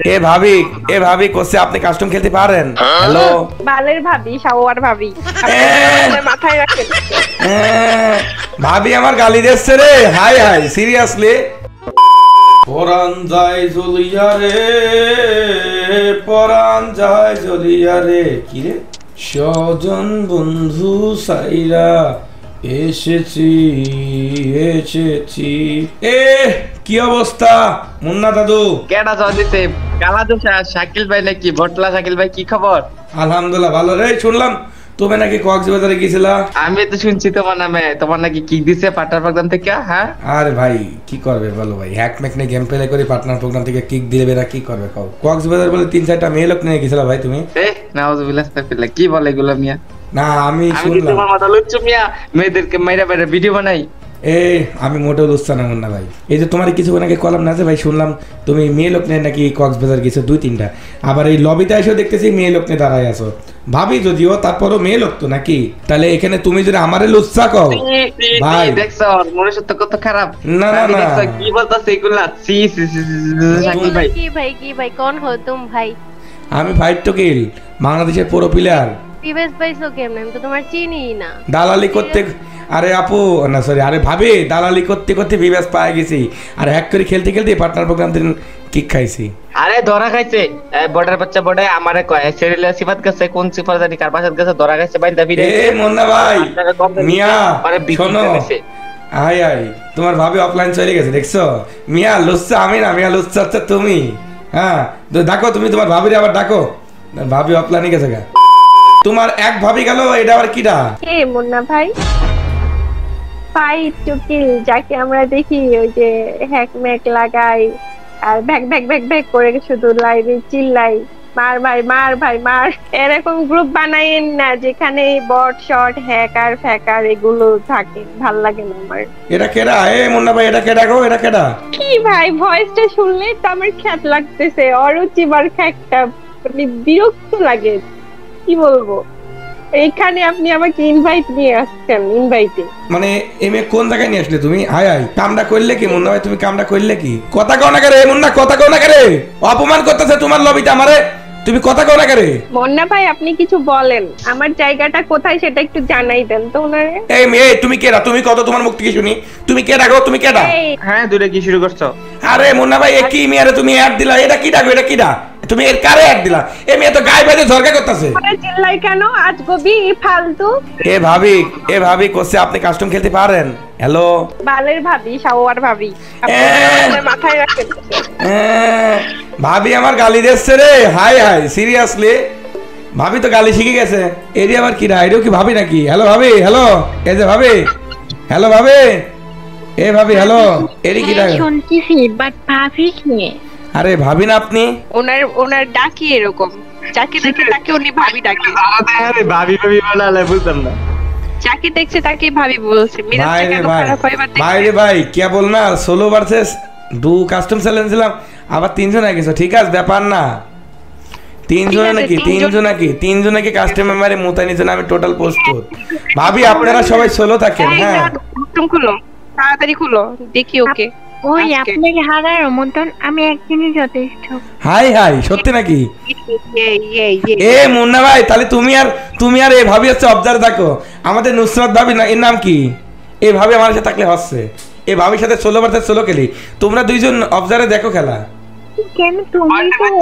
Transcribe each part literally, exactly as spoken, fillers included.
এ ভাবি এ ভাবি কোসে আপনি কাস্টম খেলতে পারেন? হ্যালো বালের ভাবি শাওয়ার ভাবি আপনি মাথায় রাখেন। ভাবি আমার গালি দিচ্ছে রে। হাই হাই সিরিয়াসলি পরান যায় জ্বলিয়া রে, পরান যায় জ্বলিয়া রে। কি রে? স্বজন বন্ধু সাইরা এসেছি এসেছি। এ কি অবস্থা মুন্না দাদু? কেডা জদিতে কালা দোষা শাকিল ভাই নাকি? ভটলা শাকিল ভাই কি খবর? আলহামদুলিল্লাহ ভালো রে। শুনলাম তুমি নাকি কক্সবাজারে গিয়েছিলা। আমি তো শুনছি তোমার নামে, তোমার নাকি কিক দিছে পার্টনার প্রোগ্রাম থেকে। হ্যাঁ আরে ভাই কি করবে বলো ভাই, হ্যাক ম্যাক নিয়ে গেম প্লে করে পার্টনার প্রোগ্রাম থেকে কিক দিবে না, কি করবে কও? কক্সবাজার বলে তিন চারটা মেয়ে লোক নিয়ে গেছিলা ভাই তুমি। এ নাউজুবিল্লাহ আস্তাগফিরুল্লাহ, কি বলে এগুলো মিয়া? না আমি আমি শুনলাম তোমার মাথা লুচ্চু মিয়া, মেয়েদেরকে মাইরা মাইরা ভিডিও বানাই। এই আমি মোটেও লুচ্ছা না মুন্না ভাই। এই যে তোমার কিছুক্ষণ আগে কলাম না যে ভাই শুনলাম তুমি মেয়ে লোক নিয়ে নাকি কক্সবাজার গেছো দুই তিনটা, আবার এই লবিতে এসেও দেখতেছি মেয়ে লোক নিয়ে দাঁড়ায় আছো। ভাবি যদিও তারপরও মেয়ে লোক তো নাকি, তাহলে এখানে তুমি যদি আমারে লুচ্ছা কও ভাই দেখছো মনুষ্যত্ব কত খারাপ। না না না দেখছো কি বলতাছে এগুলা? সি সি সি শাকিল ভাই কি ভাই কি ভাই কোন হো তুম ভাই? আমি ফাইট টু কিল বাংলাদেশের প্রো প্লেয়ার। পিবেস পাইছো কেমনে? আমি তো তোমার চিনি না। দালালি করতে, আরে আপু না সরি আরে ভাবি দালালি করতে করতে বিবেস পায়ে গেছি, আর হ্যাক করে খেলতে খেলতে পার্টনার প্রোগ্রাম দিন কিক খাইছি। আরে ধরা খাইছে বর্ডার বাচ্চা বড়ে আমারে কয় সেরিলা সিফাত গেছে, কোন সিফাত জানি কার পাশে গেছে, ধরা খাইছে বাইন্দা ভিড়ে। এ মুন্না ভাই মিয়া শোনো, আই আই তোমার ভাবি অফলাইন চলে গেছে দেখছো? মিয়া লুচ্ছা আমি না, মিয়া লুচ্ছা হচ্ছে তুমি। হ্যাঁ ডাকো তুমি তোমার ভাবিরে আবার ডাকো, ভাবি অফলাইনে গেছে গা। তোমার এক ভাবি গেল, এটা আবার কিডা? কে মুন্না ভাই? ফাইট টু কিল যাকে আমরা দেখি ওই যে হ্যাক ম্যাক লাগাই আর ব্যাক ব্যাক ব্যাক ব্যাক করে শুধু লাইভে চিল্লাই মার ভাই মার ভাই মার, এরকম গ্রুপ বানাইন না যেখানে বট শট হ্যাকার ফ্যাকার এগুলো থাকে, ভাল লাগে না আমার। এটা কেডা? এ মুন্না ভাই এটা কেডা গো? এটা কেডা? কি ভাই ভয়েসটা শুনলে তো আমার খ্যাত লাগতেছে, অরুচিবার খ্যাকটা মানে বিরক্ত লাগে, কি বলবো। এইখানে আপনি আমাকে ইনভাইট নিয়ে আসছেন, ইনভাইটে মানে এমএ কোন জায়গায় নিয়ে আসলে তুমি? হাই হাই কামটা করলে কি মুন্না ভাই? তুমি কামটা করলে কি? কথা কও না করে মুন্না, কথা কও না করে, অপমান করতেছে তোমার লবিতে আমারে, তুমি কথা কও না করে। মুন্না ভাই আপনি কিছু বলেন, আমার জায়গাটা কোথায় সেটা একটু জানাই দেন তো ওনারে। এই মেয়ে তুমি কেডা? তুমি কত তোমার মুখ থেকে শুনি, তুমি কেডা গো? তুমি কেডা? হ্যাঁ দূরে কি শুরু করছো? আরে মুন্না ভাই এ কি মেয়ারে তুমি অ্যাড দিলা? এটা কি ডাকো? এটা কিডা? তুমি এর কারে অ্যাড দিলা? এ মেয়ে তো গায়ে বাইরে ঝরকা করতেছে। আরে চিল্লাই কেন আজগবি ফালতু? এ ভাবি এ ভাবি কোসে আপনি কাস্টম খেলতে পারেন? হ্যালো বালের ভাবি শাওয়ার ভাবি আপনি মাথায় রাখেন। ভাবি আমার গালি দিচ্ছে রে। হাই হাই সিরিয়াসলি ভাবি তো গালি শিখে গেছে। এরি আবার কি রাইডও কি ভাবি নাকি? হ্যালো ভাবি, হ্যালো এই যে ভাবি, হ্যালো ভাবি, এ ভাবি হ্যালো, এরি কি রাইড শুনতেছি বাট ভাবি কি? আরে ভাবি না আপনি? ওনার ওনার ডাকি এরকম, যাকে দেখে তাকে উনি ভাবি ডাকে। আরে ভাবি ভাবি বলালে বুঝতাম না, যাকে দেখছে তাকে ভাবি বলছে। ভাই রে ভাই ভাই রে ভাই কে বল না, solo versus duo custom challenge ছিলাম, আবার তিনজন হয়ে গেছে। ঠিক আছে ব্যাপার না, তিনজন নাকি তিনজন নাকি তিনজন নাকি কাস্টমার মারে মোতায়েনের জন্য আমি টোটাল প্রস্তুত। ভাবি আপনারা সবাই সোলো থাকেন। হ্যাঁ তুমি খুলো তাড়াতাড়ি খুলো দেখি ওকে। ওই আপনাকে হারার মতন আমি একদিনই যথেষ্ট। হাই হাই সত্যি নাকি? এ মুন্না ভাই তাহলে তুমি আর তুমি আর এই ভাবি হচ্ছে অবজার্ভ থাকো। আমাদের নুসরাত ভাবি না, এর নাম কি? এই ভাবি আমার সাথে থাকলে হচ্ছে, এই ভাবির সাথে ষোলো ভার্সেস ষোলো খেলি। তোমরা দুইজন অবজার্ভে দেখো খেলা। কেন তুমি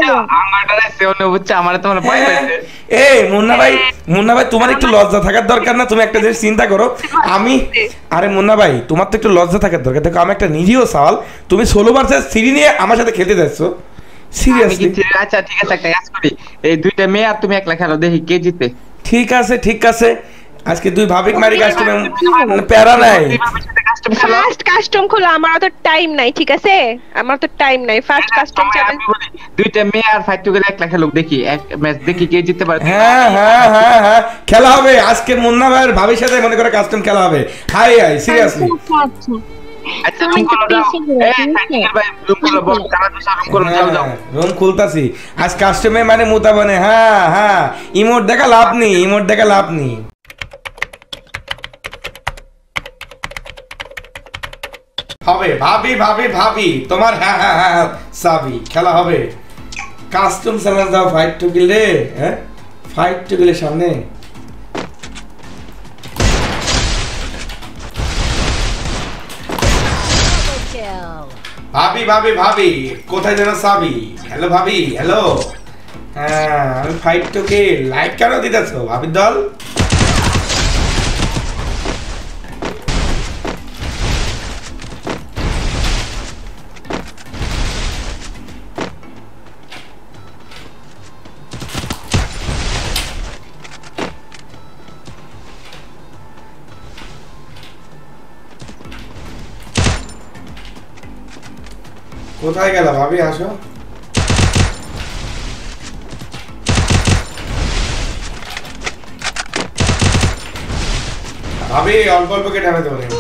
এই মুন্না ভাই মুন্না ভাই তোমার একটু লজ্জা থাকার দরকার না? তুমি একটা জিনিস চিন্তা করো, আমি আরে মুন্না ভাই তোমার তো একটু লজ্জা থাকার দরকার। দেখো আমি একটা নিরীহ সওয়াল, তুমি ষোলো ভার্সেস থ্রি নিয়ে আমার সাথে খেলতে যাচ্ছ সিরিয়াসলি? আচ্ছা ঠিক আছে একটা কাজ করি, এই দুইটা মেয়ে আর তুমি একলা খেলো, দেখি কে জিতে। ঠিক আছে ঠিক আছে, আজকে দুই ভাবিক মারি কাস্টম প্যারা নাই। ফার্স্ট কাস্টম খোলো, আমার তো টাইম নাই। ঠিক আছে আমার তো টাইম নাই। ফার্স্ট কাস্টম চ্যালেঞ্জ দুইটা মেয়ে আর ফাইট টু কিল একলা খেলো, দেখি এক ম্যাচ দেখি কে জিততে পারে। হ্যাঁ হ্যাঁ হ্যাঁ হ্যাঁ খেলা হবে আজকে মুন্না ভাইয়ের ভাবির সাথে, মনে করে কাস্টম খেলা হবে। হাই হাই সিরিয়াসলি আচ্ছা রুম খুলো দাও, এই সাইকেল ভাই রুম খুলো, বল তারা তো রুম খুলো, যাও যাও রুম খুলতাছি। আজ কাস্টমে মানে মুতা বনে। হ্যাঁ হ্যাঁ ইমোট দেখা লাভ নেই, ইমোট দেখা লাভ নেই। হবে ভাবি ভাবি ভাবি তোমার হ্যাঁ হ্যাঁ হ্যাঁ সাবি খেলা হবে। কাস্টম চ্যালেঞ্জ দাও ফাইট টু কিল রে হ্যাঁ ফাইট টু কিলের সামনে ভাবি ভাবি ভাবি কোথায় যেন সাবি হ্যালো ভাবি হ্যালো হ্যাঁ আমি ফাইট টু কিল লাইক কেন দিতেছো ভাবির দল কোথায় গেল ভাবি আসো ভাবি অল্প অল্প কেটে আমি দেবো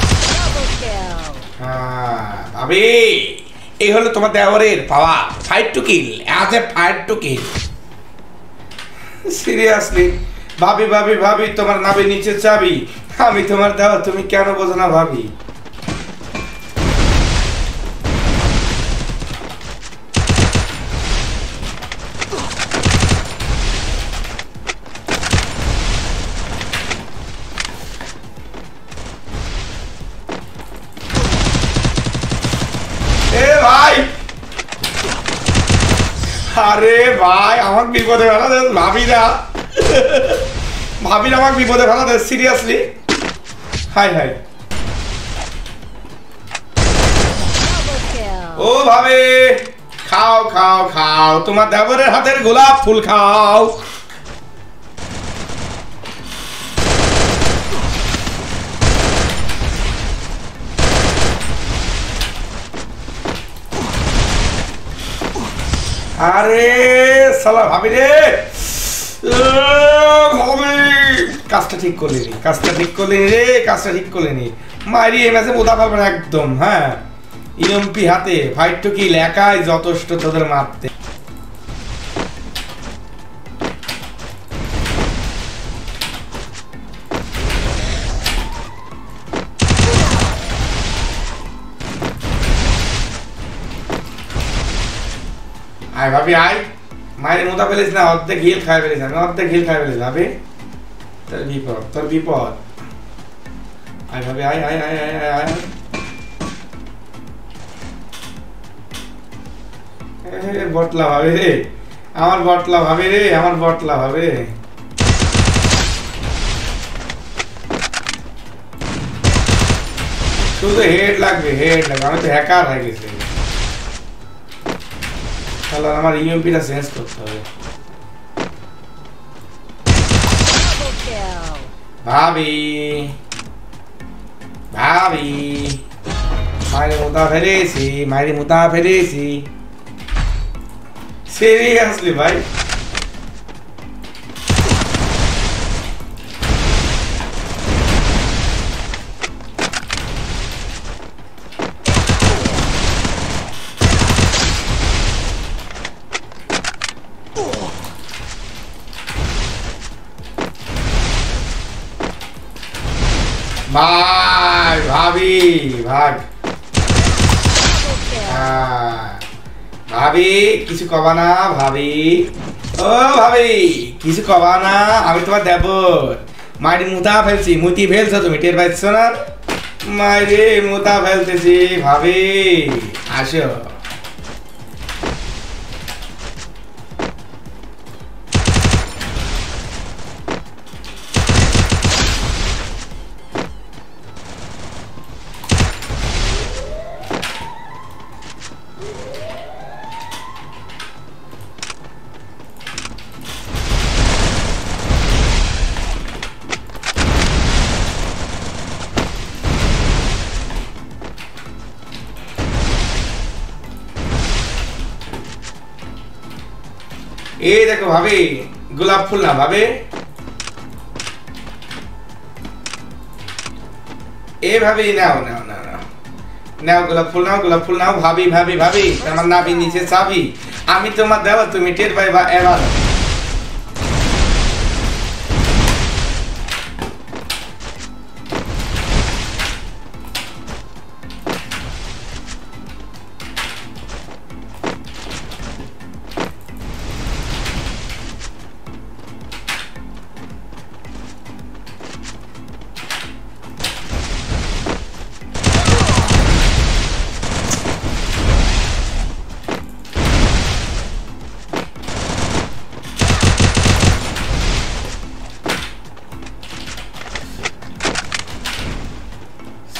হ্যাঁ ভাবি এই হলো তোমার দেওয়ারের পাওয়া fight to kill as a fight to kill seriously ভাবি ভাবি ভাবি তোমার নাভি নিচে চাবি আমি তোমার দেওয়া তুমি কেন বোঝো না ভাবি আরে ভাই আমার বিপদে ফেলা দে ভাবিরা ভাবিরা আমার বিপদে ফেলা দে সিরিয়াসলি হাই হাই ও ভাবে খাও খাও খাও তোমার দেবরের হাতের গোলাপ ফুল খাও আরে সালা ভাবি রে ভাবি কাজটা ঠিক করলেনি কাজটা ঠিক করলেনি রে কাজটা ঠিক করলেনি মারি এই ম্যাচে বোধা পারবে না একদম হ্যাঁ ইএমপি হাতে ফাইট টু কিল একাই যথেষ্ট তোদের মারতে আয় ভাবি আয় মায়ের মোটা ফেলিস না অর্ধেক হিল খাই ফেলিস আমি অর্ধেক হিল খাই ফেলিস ভাবি তোর বিপদ তোর বিপদ আয় ভাবি আয় আয় আয় আয় আয় আয় বটলা ভাবি রে আমার বটলা ভাবি রে আমার বটলা ভাবে শুধু হেড লাগবে হেড লাগবে আমি তো হ্যাকার হয়ে গেছি তাহলে আমার ইএমপিটা চেঞ্জ করতে হবে ভাবি ভাবি মায়ের মুতা ফেলেছি মায়ের মুতা ফেলেছি সিরিয়াসলি ভাই ভাই ভাবি ভাগ ভাবি কিছু কবা না ভাবি ও ভাবি কিছু কবা না আমি তোমার দেব মাইরি মুতা ফেলছি মুতি ফেলছো তুমি টের পাইছো না মাইরি মুতা ফেলতেছি ভাবি আসো এই দেখো ভাবি গোলাপ ফুল না ভাবে এ ভাবি নাও নাও নাও নাও নাও গোলাপ ফুল নাও গোলাপ ফুল নাও ভাবি ভাবি ভাবি আমার নাভি নিচে চাবি আমি তোমার দেওয়া তুমি টের পাইবা এবার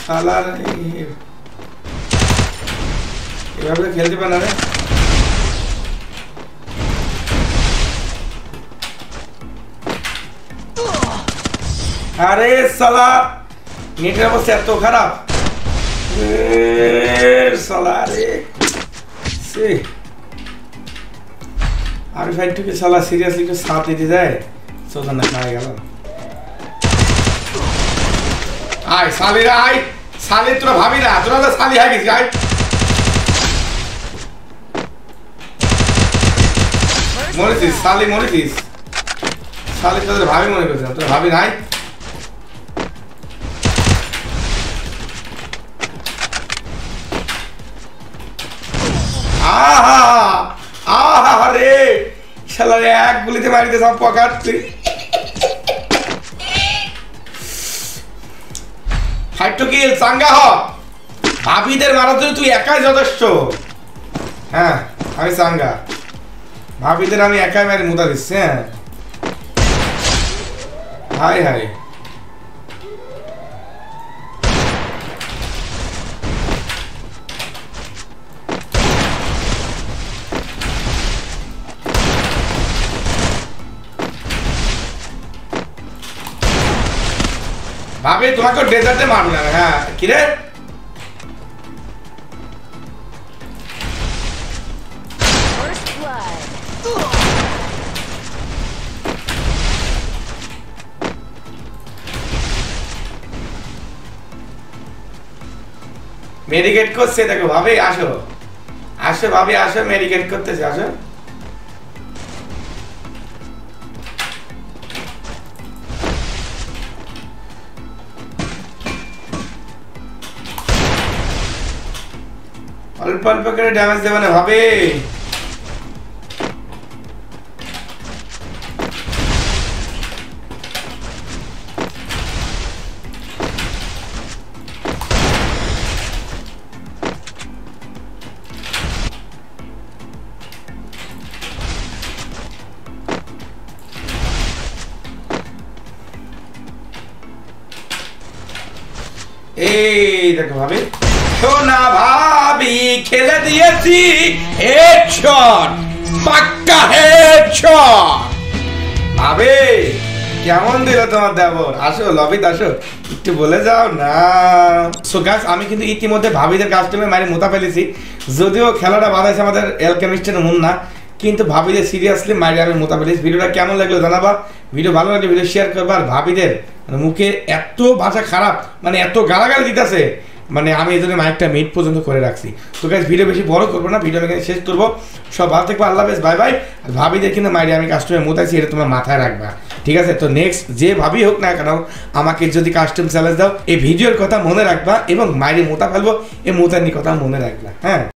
শালার এভাবে খেলতে পারে না রে। আরে শালা নেটের অবস্থা এত খারাপ শালা রে। আর ফাইট টু কিল শালা সিরিয়াসলি একটু সাথ দিতে যায় সোজা না খাওয়া গেল। আয় শালিরা আয়, শালি তোরা ভাবি না তোরা তো শালি হয়ে গেছিস। আয় মরেছিস শালি, মরেছিস শালি, তোদের ভাবি মনে করছিস তোরা ভাবি নাই। আহা আহা রে শালারে এক গুলিতে মারিতে সব পকাচ্ছি। ফাইট টু কিল চাঙ্গা হ, ভাবিদের মারার জন্য তুই একাই যথেষ্ট। হ্যাঁ আমি চাঙ্গা, ভাবিদের আমি একাই মারি মুদা দিচ্ছি। হ্যাঁ হাই হাই ভাবি তোমাকে ডেজার্টে মারবো না। হ্যাঁ কিরে মেডিকেট করছে দেখো ভাবি, আসো আসো ভাবি আসো, মেডিকেট করতেছে আসো। অল্প অল্প করে ড্যামেজ দেবে না ভাবে। এই দেখো ভাবে, সোনা ভাবি খেলে দিয়েছি হেডশট, পাক্কা হেডশট। ভাবে কেমন দিল তোমার দেবর? আসো লবিতে আসো, একটু বলে যাও না। সো গাইস আমি কিন্তু ইতিমধ্যে ভাবিদের কাস্টমে মারি মোতা ফেলেছি, যদিও খেলাটা বাঁধাইছে আমাদের এলকেমিস্টের মুন না, কিন্তু ভাবিদের সিরিয়াসলি মারি আমি মোতা ফেলেছি। ভিডিওটা কেমন লাগলো জানাবা, ভিডিও ভালো লাগলে ভিডিও শেয়ার করবা। আর ভাবিদের মুখে এত ভাষা খারাপ, মানে এত গালাগালি দিতেছে, মানে আমি এই জন্য মাইকটা মিট পর্যন্ত করে রাখছি। তো গাইস ভিডিও বেশি বড় করবো না, ভিডিও এখানে শেষ করবো। সব ভালো থাকবো, আল্লাহ হাফেজ, বাই বাই। আর ভাবিদের কিন্তু মাইরে আমি কাস্টমে মোতাইছি, এটা তোমার মাথায় রাখবা, ঠিক আছে? তো নেক্সট যে ভাবি হোক না কেন আমাকে যদি কাস্টম চ্যালেঞ্জ দাও, এই ভিডিওর কথা মনে রাখবা এবং মাইরে মোতা ফেলবো, এই মোতার কথা মনে রাখবা। হ্যাঁ।